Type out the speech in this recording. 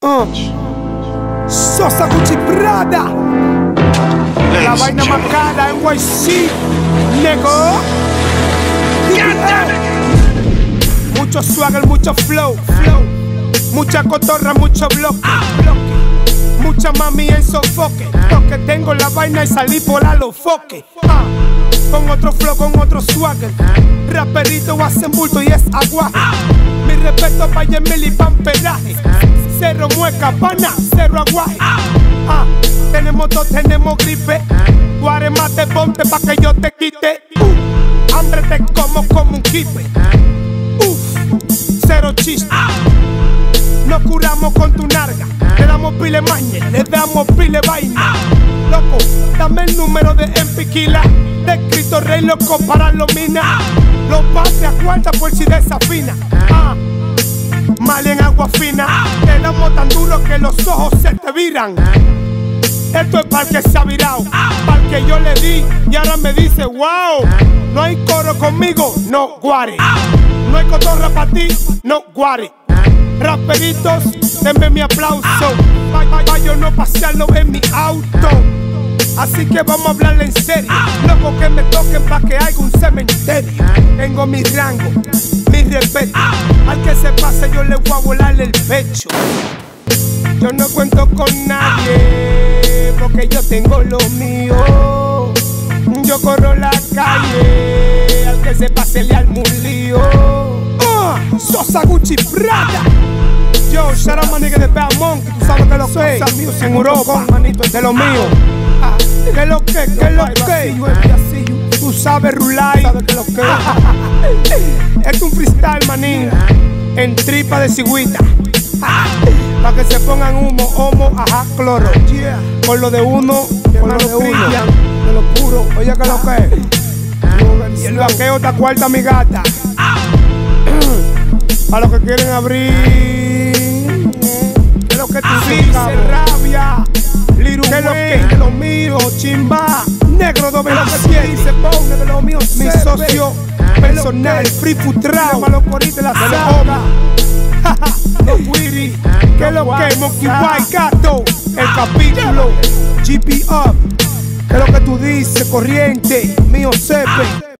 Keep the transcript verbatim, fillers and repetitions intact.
Uh. Sosa Gucci Prada, la vaina más cara en Y C, nego. Mucho swagger, mucho flow, flow. Mucha cotorra, mucho bloque, bloque. Mucha mami en sofoque. Lo que tengo la vaina y salí por a los foques. Ah. Con otro flow, con otro swagger. Raperito hacen bulto y es aguaje. Mi respeto pa' Yemil y Pamperaje. Cero mueca, pana, cero aguaje. Ah, tenemos dos, tenemos gripe. Guaremate, ponte pa' que yo te quite. Uh, hambre te como como un kipe. Uf, cero chiste. Nos curamos con tu narga. Le damos pile mañe, le damos pile vaina. Loco, dame el número de Empiquila. De Cristo Rey, loco, para los minas. Los patrias cuarta por si desafina. Ah, mal en agua fina. Te damos tan duro que los ojos se te viran. Esto es para que se ha virado, para que yo le di y ahora me dice wow. No hay coro conmigo, no guare. No hay cotorra para ti, no guare. Raperitos, denme mi aplauso. Pa' yo no pasearlo en mi auto. Así que vamos a hablarle en serio. Loco que me toquen pa' que haya un cementerio. Tengo mi rango, mi respeto. Al que se pase yo le voy a volarle el pecho. Yo no cuento con nadie, porque yo tengo lo mío. Yo corro la calle, al que se pase le armo un lío. uh, Sosa Gucci Prada. Yo, shout out my nigga de Bad Monkey. Tú sabes que lo que es en Europa, manito, es de lo mío. Ah, ¿qué lo que? ¿Qué lo que? Tú sabes Rulay, sabes que lo que es. Es un freestyle, manín, en tripa de cigüita. Pa' que se pongan humo, homo, ajá, cloro. Yeah. Con lo de uno, con lo de uno, de lo puro. Oye, que lo que es. Y el vaqueo está cuarta, mi gata. A los que quieren abrir. Que lo que tú dices, rabia. Liru, que lo que es de lo mío, chimba. Negro doble lo que dice, ponga de lo mío. Mi socio personal, free futrao. Malo por irte la saga. Los Witty, que lo que Monkey White Gato, el capítulo, G P Up, que lo que tú dices, corriente, mío Sepe.